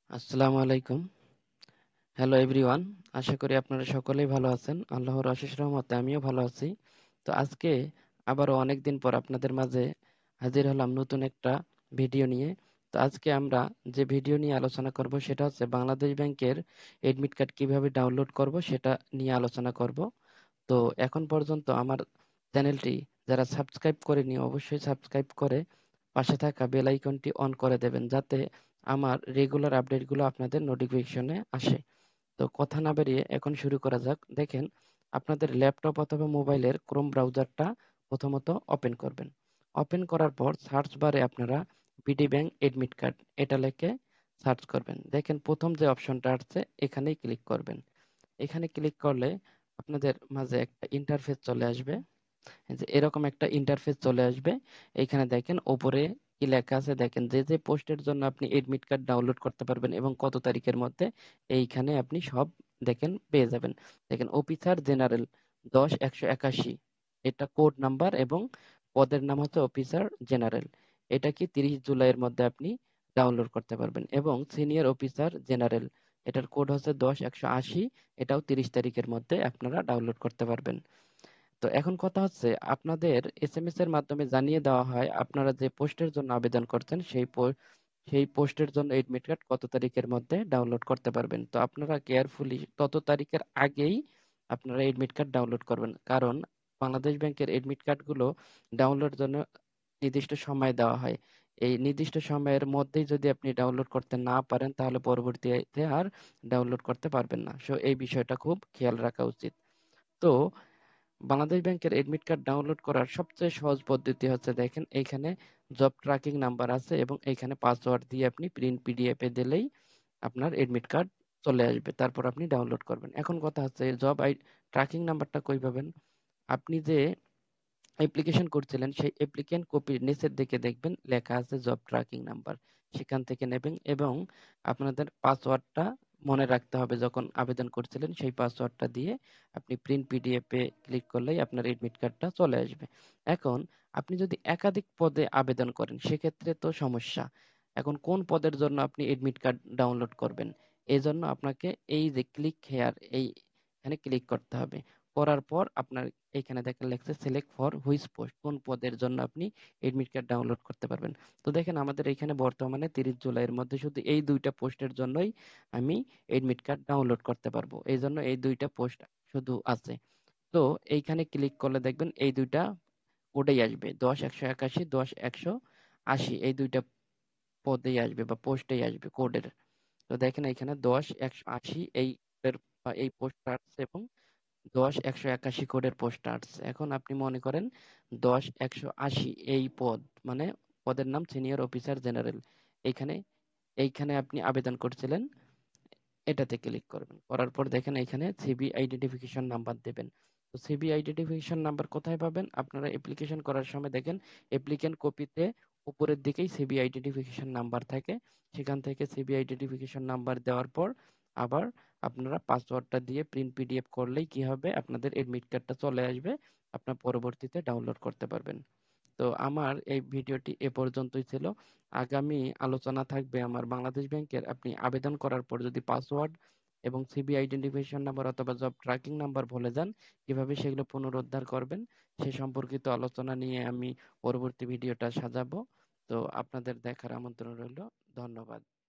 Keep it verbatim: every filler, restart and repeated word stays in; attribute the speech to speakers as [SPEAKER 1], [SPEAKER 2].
[SPEAKER 1] আসসালামু আলাইকুম। Hello everyone. আশা করি আপনারা সকলেই ভালো আছেন। আল্লাহর অশেষ রহমতে আমিও ভালো আছি। তো আজকে আবারও অনেকদিন পর আপনাদের মাঝে হাজির হলাম নতুন একটা ভিডিও নিয়ে। তো আজকে আমরা যে ভিডিও নিয়ে আলোচনা করব সেটা হচ্ছে বাংলাদেশ ব্যাংকের এডমিট কার্ড কিভাবে ডাউনলোড করব সেটা নিয়ে আলোচনা করব। তো এখন পর্যন্ত আমার চ্যানেলটি যারা সাবস্ক্রাইব করেনি অবশ্যই সাবস্ক্রাইব করে পাশে থাকা বেল আইকনটি অন করে দেবেন যাতে আমার রেগুলার আপডেটগুলো আপনাদের নোটিফিকেশনে আসে। তো কথা না বাড়িয়ে এখন শুরু করা যাক। দেখেন, আপনাদের ল্যাপটপ অথবা মোবাইলের ক্রোম ব্রাউজারটা প্রথমত ওপেন করবেন। ওপেন করার পর সার্চ বারে আপনারা বিডি ব্যাংক এডমিট কার্ড এটা লিখে সার্চ করবেন। দেখেন প্রথম যে অপশনটা আসছে এখানেই ক্লিক করবেন। এখানে ক্লিক করলে আপনাদের মাঝে একটা ইন্টারফেস চলে আসবে। এই যে এরকম একটা ইন্টারফেস চলে আসবে। এইখানে দেখেন ওপরে কি লেখা আছে, দেখেন যে যে পোস্টের জন্য আপনি এডমিট কার্ড ডাউনলোড করতে পারবেন এবং কত তারিখের মধ্যে, এইখানে আপনি সব দেখেন পেয়ে যাবেন। দেখেন অফিসার জেনারেল দশ একশো একাশি, এটা কোড নাম্বার এবং পদের নাম হচ্ছে অফিসার জেনারেল। এটা কি তিরিশ জুলাইয়ের মধ্যে আপনি ডাউনলোড করতে পারবেন। এবং সিনিয়র অফিসার জেনারেল, এটার কোড হচ্ছে দশ একশো আশি, এটাও তিরিশ তারিখের মধ্যে আপনারা ডাউনলোড করতে পারবেন। তো এখন কথা হচ্ছে, আপনাদের এসএমএস এর মাধ্যমে জানিয়ে দেওয়া হয় আপনারা যে পোস্টের জন্য আবেদন করছেন সেই পো- সেই পোস্টের জন্য এডমিট কার্ড কত তারিখের মধ্যে ডাউনলোড করতে পারবেন। তো আপনারা কেয়ারফুলি তত তারিখের আগেই আপনারা এডমিট কার্ড ডাউনলোড করবেন, কারণ বাংলাদেশ ব্যাংকের এডমিট কার্ড গুলো ডাউনলোড জন্য নির্দিষ্ট সময় দেওয়া হয়। এই নির্দিষ্ট সময়ের মধ্যেই যদি আপনি ডাউনলোড করতে না পারেন তাহলে পরবর্তীতে আর ডাউনলোড করতে পারবেন না। সো এই বিষয়টা খুব খেয়াল রাখা উচিত। তো বাংলাদেশ ব্যাংকের এডমিট কার্ড ডাউনলোড করার সবচেয়ে সহজ পদ্ধতি হচ্ছে, দেখেন এইখানে জব ট্র্যাকিং নাম্বার আছে এবং এইখানে পাসওয়ার্ড দিয়ে আপনি প্রিন্ট পিডিএফ এ দিলেই আপনার এডমিট কার্ড চলে আসবে, তারপর আপনি ডাউনলোড করবেন। এখন কথা হচ্ছে জব আই ট্র্যাকিং নাম্বারটা কই পাবেন। আপনি যে অ্যাপ্লিকেশন করছিলেন সেই অ্যাপ্লিকেন্ট কপির নিচের দিকে দেখবেন লেখা আছে জব ট্র্যাকিং নাম্বার, সেখান থেকে নেবেন এবং আপনাদের পাসওয়ার্ডটা মনে রাখতে হবে। যখন আবেদন করছিলেন সেই পাসওয়ার্ডটা দিয়ে আপনি প্রিন্ট পিডিএফ এ ক্লিক করলেই আপনার এডমিট কার্ডটা চলে আসবে। এখন আপনি যদি একাধিক পদে আবেদন করেন সেক্ষেত্রে তো সমস্যা। এখন কোন পদের জন্য আপনি এডমিট কার্ড ডাউনলোড করবেন, এই জন্য আপনাকে এই যে ক্লিক হেয়ার এই এখানে ক্লিক করতে হবে। করার পর আপনার এখানে দেখেন লেখছে সিলেক্ট ফর হুইচ পোস্ট, কোন পদের জন্য আপনি এডমিট কার্ড ডাউনলোড করতে পারবেন। তো দেখেন আমাদের এখানে বর্তমানে তিরিশ জুলাইয়ের মধ্যে শুধু এই দুইটা পোস্টের জন্যই আমি এডমিট কার্ড ডাউনলোড করতে পারবো, এই জন্য এই দুইটা পোস্ট শুধু আছে। তো এইখানে ক্লিক করলে দেখবেন এই দুইটা কোডেই আসবে, দশ একশো একাশি দশ একশো আশি, এই দুইটা পদেই আসবে বা পোস্টেই আসবে কোডের। তো দেখেন এখানে দশ একশো আশি এই code-এর বা এই পোস্টটা আসছে এবং দশ একশো একাশি কোডের পোস্ট আসছে। এখন আপনি মনে করেন দশ একশো আশি এই পদ, মানে পদের নাম সিনিয়র অফিসার জেনারেল, এইখানে এইখানে আপনি আবেদন করছিলেন, এটাতে ক্লিক করবেন। করার পর দেখেন এখানে সিবি আইডেন্টিফিকেশন নাম্বার দেবেন। তো সিবি আইডেন্টিফিকেশন নাম্বার কোথায় পাবেন, আপনারা অ্যাপ্লিকেশন করার সময় দেখেন অ্যাপ্লিকেন্ট কপিতে উপরের দিকেই সিবি আইডেন্টিফিকেশন নাম্বার থাকে, সেখান থেকে সিবি আইডেন্টিফিকেশন নাম্বার দেওয়ার পর আবার আপনারা পাসওয়ার্ডটা দিয়ে প্রিন্ট পিডিএফ করলেই কি হবে, আপনাদের এডমিট কার্ডটা চলে আসবে, আপনার পরবর্তীতে ডাউনলোড করতে পারবেন। তো আমার এই ভিডিওটি এ পর্যন্তই ছিল। আগামী আলোচনা থাকবে আমার বাংলাদেশ ব্যাংকের, আপনি আবেদন করার পর যদি পাসওয়ার্ড এবং সিবি আইডেন্টিফিকেশন নাম্বার অথবা জব ট্র্যাকিং নাম্বার ভুলে যান, কিভাবে সেগুলো পুনরুদ্ধার করবেন সে সম্পর্কিত আলোচনা নিয়ে আমি পরবর্তী ভিডিওটা সাজাবো। তো আপনাদের দেখার আমন্ত্রণ রইল। ধন্যবাদ।